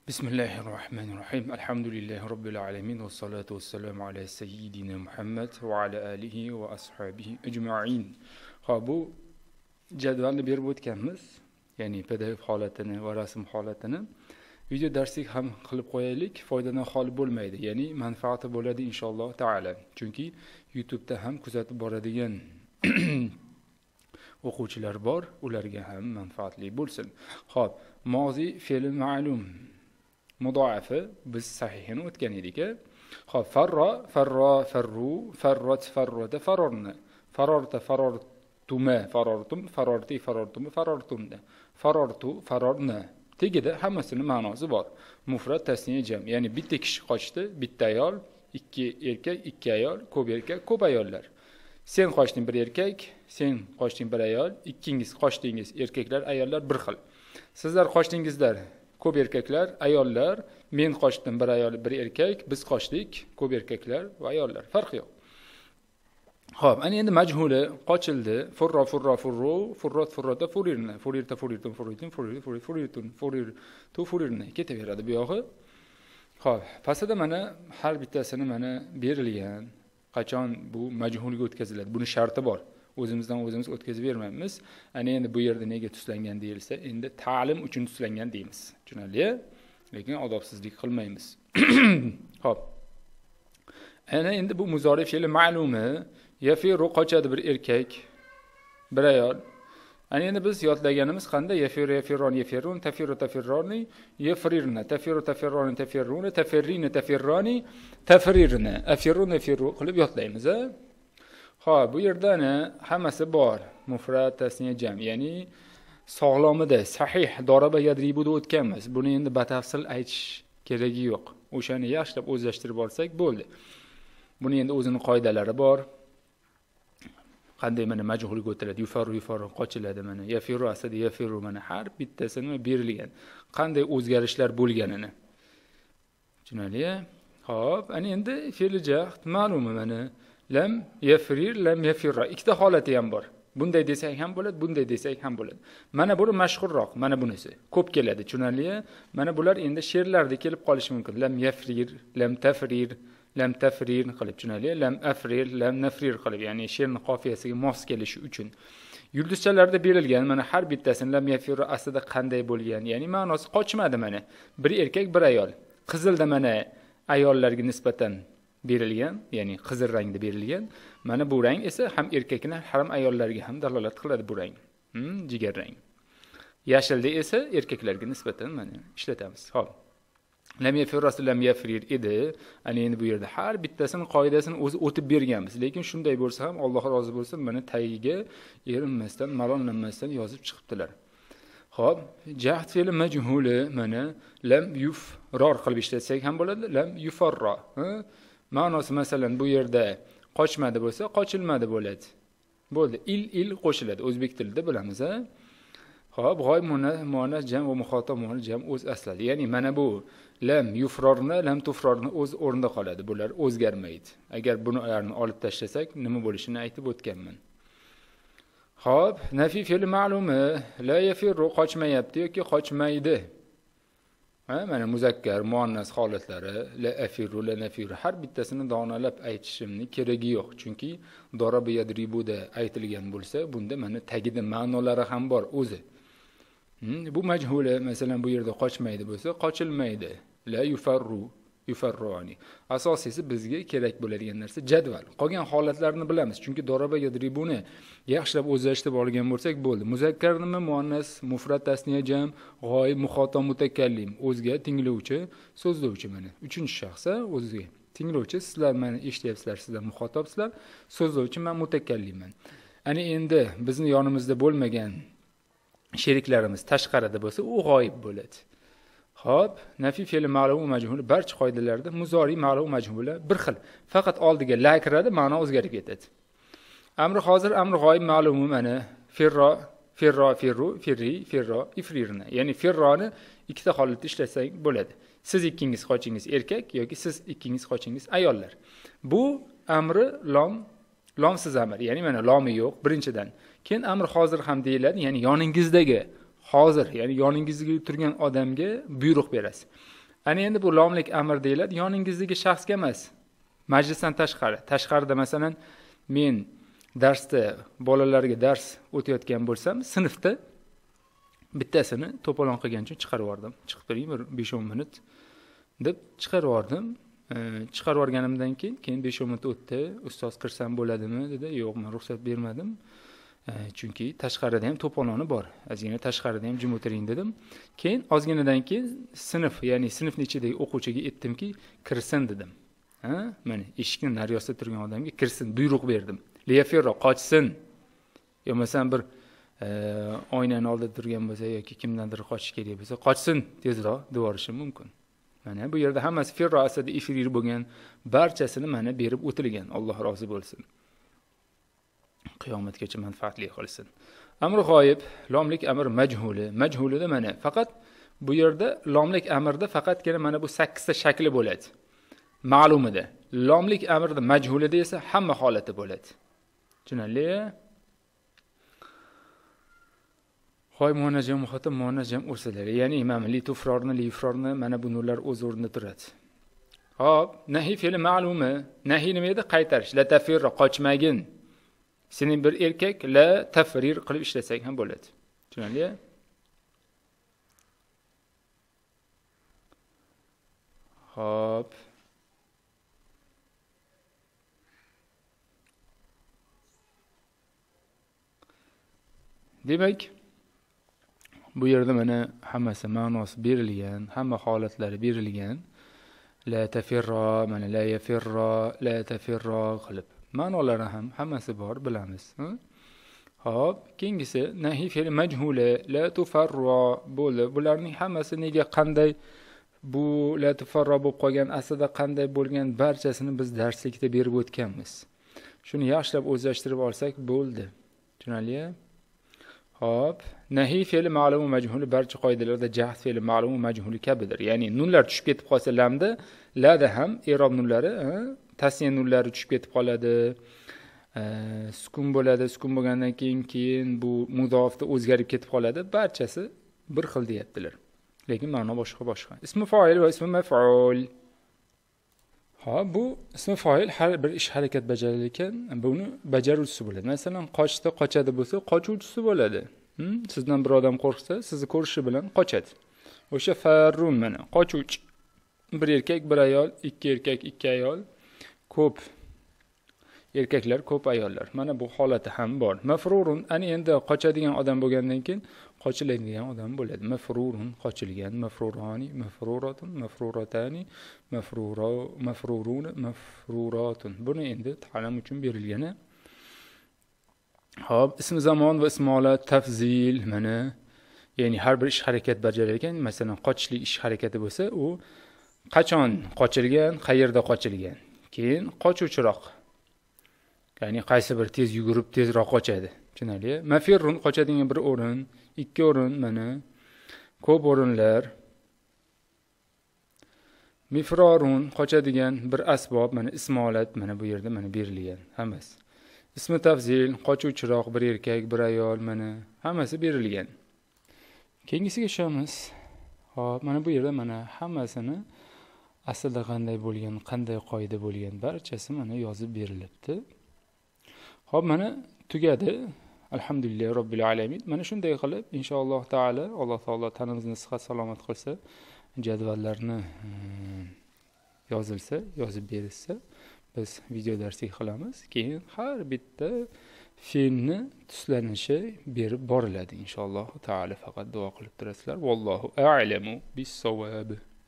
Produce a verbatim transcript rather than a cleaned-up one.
Bismillahirrahmanirrahim. Elhamdülillahi Rabbil alemin. Ve salatu ve selamu ala seyyidina Muhammed ve ala alihi ve ashabihi ecma'in. Ha, bu jadvalni berib o'tganmiz. Ya'ni P D F holatini va rasm holatini. Video darslik ham qilib qo'yaylik, foydadan xoli bo'lmaydi. Ya'ni manfaati bo'ladi inshaalloh taala. Chunki YouTube'da ham kuzatib boradigan o'quvchilar bor, ularga ham manfaatli bo'lsin. Xo'p, mozi fe'l ma'lum mudoafi biz sahihini o'tgan edik. Xo'p, farro, farro, farru, farrot, farrota, farorni. Farorta, farortuma, farortum, farorti, farortum, farortumda. Farortu, farorna. Tegida hammasini ma'nosi bor. Mufrat, tasniya, jam. Ya'ni bitta kishi qochdi, bitta ayol, ikki erkak, ikki ayol, ko'p erkak, ko'p ayollar. Sen qochding bir erkak, sen qochding bir ayol, ikkingiz qochdingiz erkaklar, ayollar bir xil. Sizlar qochdingizlar ko'p erkaklar, ayollar, men qochdim bir ayol, bir erkak, biz qochdik ko'p erkaklar va ayollar. Farq yo'q. Xo'p, ana endi majhuli qochildi. Furro, furro, furru, furrot, furrota, furirna, furirta, furirtum, furirtum, furir, furir, furirtun, furir, tu furirna ketaveradi bu yog'i. Xo'p, pastda mana har bittasini mana berilgan. Qachon bu majhulga o'tkaziladi? Buni sharti bor. O'zimizdan o'zimiz o'tkazib bermaymiz. Ana endi bu yerda nega tuslangan deyilsa, endi ta'lim uchun tuslangan deymiz. Tushunarli? Lekin odobsizlik qilmaymiz. Xo'p. Ana endi bu muzori fe'li ma'lumi, yafiru qochadi bir erkak, bir ayol. Ana endi biz yodlaganimiz qanday? Yafiru, yafirron, yafirun, tafiru, tafirroni, yafrirna, tafiru, tafirroni, tafirruna, tafirrina, tafirroni, tafrirna, afirruna, afirru qilib yodlaymiz, a? Xo'p, bu yerda hammasi bor. Mufrat, tasniya, jam. Ya'ni sog'lomida, sahih, daraba yadribuda o'tganmiz. Buni endi batafsil aytish keragi yo'q. O'shani yaxshilab o'zlashtirib olsak bo'ldi. Buni endi o'zining qoidalari bor. Qanday mana majhulga o'tiladi? Yufaru, yufaru qochiladi mana. Yafiru asadi, yafiru mana har bittasini berilgan. Qanday o'zgarishlar bo'lganini. Tushunarli? Xo'p, ana endi fe'li jahd ma'lumi mana. Lam yafrir, lam yafirra. Ikkita holati ham bor. Bunday desak ham bo'ladi, bunday desak ham bo'ladi. Mana buni mashhurroq, mana bunisi. Ko'p keladi, tushunarli? Mana bular endi she'rlarda kelib qolishi mumkin. Lam yafrir, lam tafrir, lam tafrir qilib, tushunarli? Lam afrir, lam nafrir qilib, ya'ni she'rning qofiyasiga mos kelishi uchun. Yulduzchalarda berilgan mana har bittasini lam yafirra aslida qanday bo'lgan, ya'ni ma'nosi qochmadi mana. Bir erkak, bir ayol. Qizilda mana ayollarga nisbatan berilgan, ya'ni qizil rangda berilgan. Mana bu rang esa ham erkaklar, ham ayollarga ham dalolat qiladi bu rang. Hmm, jigar rang. Yashilda esa erkaklarga nisbatan mana ishlatamiz. Xo'p. Lam yafirras lam yafrir edi. Ana endi bu yerda har bittasini qoidasini o'zi o'tib berganmiz. Lekin shunday bo'lsa ham Alloh rozi bo'lsin, mana tagiga erinmasdan, malollanmasdan yozib chiqibdilar. Xo'p, jahd fe'li majhuli mana lam yufror qilib ishlatsak ham bo'ladi, lam yufarro. Ma'nosi masalan bu yerda qochmadi bo'lsa, qochilmadi bo'ladi. Bo'ldi. Il il qo'shiladi. O'zbek tilida bilamiz, a? Xo'p, g'oyib muannas jam va muxotab muannas jam o'z aslida. Ya'ni mana bu lam yufrorni, lam tufrorni o'z o'rnida qoladi. Bular o'zgarmaydi. Agar buni ularni olib tashlasak, nima bo'lishini aytib o'tganman. Xo'p, nafi fe'li ma'lumi, la yafirru qochmayapti yoki qochmaydi. Ha, mana muzakkar, muannas holatlari, la afirru, la nafiru har bittasini donalab aytishimni keragi yo'q. Chunki daraba yadribuda aytilgan bo'lsa, bunda mana tagida ma'nolari ham bor o'zi. Hmm, bu majhuli, masalan bu yerda qochmaydi bo'lsa, qochilmaydi. La yufarru, yufarroni. Asosiysi bizga kerak bo'ladigan narsa jadval. Qolgan holatlarni bilamiz. Chunki daraba yadribuni yaxshilab o'zlashtirib olgan bo'lsak bo'ldi. Muzakkar nima, muannas, mufrat, tasniya, jam, g'oyib, muxotab, mutakallim, o'zga tinglovchi, so'zlovchi mana. Uchinchi shaxsa o'ziga. Tinglovchi sizlar meni eshityapsizlar, sizlar muxotobsizlar, so'zlovchi men mutakallimman. Ana endi bizni yonimizda bo'lmagan sheriklarimiz tashqarida bo'lsa, u g'oyib bo'ladi. Xo'p, nafi fe'li ma'lum majhul barcha qoidalarda muzori ma'lum majhula bir xil. Faqat oldiga la kiradi, ma'no o'zgarib ketadi. Amri hozir, amri g'oyib ma'lumi mana firro, firro, firru, firri, firro, ifrirna. Ya'ni firroni ikkita holatda ishlatsak bo'ladi. Siz ikkingiz qochingiz erkak yoki siz ikkingiz qochingiz ayollar. Bu amri lom, lomsiz amr. Ya'ni mana lomi yo'q birinchidan. Keyin amri hozir ham deyiladi, ya'ni yoningizdagi hozir, ya'ni yoningizda turgan odamga buyruq berasiz. Ana endi bu lomlik amr deyiladi, yoningizdagi shaxsga emas, majlisdan tashqari. Tashqarida masalan men darsda bolalarga dars o'tayotgan bo'lsam, sinfda bittasini to'polon qilgan uchun chiqarib yubordim. Chiqib turing bir besh o'n minut deb chiqarib yubordim. Chiqarib yuborganimdan keyin keyin besh o'n minut o'tdi. Ustoz kirsam bo'ladimi dedi. Yo'q, men ruxsat bermadim. Chunki tashqarida ham to'poloni bor. Ozgina tashqarida ham jim o'tiring dedim. Keyin ozginadan keyin sinf, ya'ni sinfning ichidagi o'quvchiga aytdimki, kirsin dedim. Ha? Mana eshikning nariyosida turgan odamga kirsin, buyruq berdim. Leyafero qochsin. Yo'qmasam bir oynani oldida turgan bo'lsa yoki kimdandir qochish kerak bo'lsa, qochsin tezroq deb yuborishim mumkin. Mana bu yerda hammasi ferro aslida efir bo'lgan, barchasini mana berib o'tilgan. Alloh rozi bo'lsin. Qiyomatgacha manfaatli qilsin. Amr g'oyib, lomlik amr majhuli. Majhulida mana faqat bu yerda lomlik amrda faqatgina mana bu sakkiz ta shakli bo'ladi. Ma'lumida. Lomlik amrda majhulida esa hamma holati bo'ladi. Tushunarli? Xoy muonnajam xotin muonnajam ursalar. Ya'ni imam li tufrorni li ifrorni mana bu nurlar o'z o'rnida turadi. Hop, nahi fe'li ma'lumi. Nahi nima edi? Qaytarish. La tafirra qochmagin. Sening bir erkak la tafrir qilib ishlasang ham bo'ladi. Tushunarli? Hop. Demak, bu yerda mana hammasi ma'nosi berilgan, hamma holatlari berilgan. La tafirra, mana la yafirra, la tafirra qilib. Ma'nolari ham hammasi bor, bilamiz. Hop, keyingisi nahi fe'li majhula, la tufarra bo'ldi. Bularning hammasi nega qanday bu la tufarra bo'lib qolgan, aslida qanday bo'lgan barchasini biz darslikda berib o'tganmiz. Shuni yaxshilab o'zlashtirib olsak bo'ldi. Tushunarli? Hop, nahi fe'li ma'lum va majhul barcha qoidalarda jahd fe'li ma'lum va majhul kabidir. Ya'ni nunlar tushib ketib qolsa lamda, lada ham i'rob nunlari, tasniya nunlari tushib ketib qoladi. Sukun bo'ladi, sukun bo'lgandan keyin keyin bu mudofda o'zgarib ketib qoladi. Barchasi bir xil deyaptilar. Lekin ma'no boshqa boshqa. Ismi fa'il va ismi maf'ul. Ha, bu ismi fa'il har bir ish harakat bajarar ekan, buni bajaruvchisi bo'ladi. Masalan, qochdi, qochadi bo'lsa, qochuvchisi bo'ladi. Hmm? Sizdan bir odam qo'rqsa, sizni ko'rishi bilan qochadi. O'sha farrun mana, qochuvchi. Bir erkak, bir ayol, ikki erkak, ikki ayol, ko'p erkaklar, ko'p ayollar. Mana bu holati ham bor. Mafrurun, ani endi qochadigan odam bo'lgandan keyin qochiladigan odam bo'ladi. Mafrurun, qochilgan, mafrurani, mafruratun, mafruratani, mafruro, mafrurun, mafruratun. Buni endi ta'lim uchun berilgani. Hop, ism zamon va ismola tafzil mana, ya'ni har bir ish harakat bajarar ekan, masalan, qochishlik ish harakati bo'lsa, u qachon qochilgan, qayerda qochilgan. Keyin qochuvchiroq. Ya'ni qaysi bir tez yugurib tezroq qochadi. Tushunarli? Mafirrun qochadigan bir o'rin, ikki o'rin mana, ko'p o'rinlar. Mifrorun qochadigan bir asbob, mana ismolat mana bu yerda mana berilgan hammasi. Ismi tafzil qochuvchiroq bir erkak, bir ayol mana hammasi berilgan. Keyingisiga o'tamiz. Hop, mana bu yerda mana hammasini aslida qanday bo'lgan, qanday qoida bo'lgan barchasi mana yozib berilibdi. Hop, mana tugadi. Alhamdulillah robbil alamin. Mana shunday qilib inshaalloh taala Alloh taolo tanimizni sihat salomat qilsa, jadvallarni yozilsa, yozib berilsa, biz video darslik qilamiz. Keyin har bitta fe'lni tuslanishi berib boriladi inshaalloh taala. Faqat duo qilib turasizlar. Vallohu a'lamu bis-savob.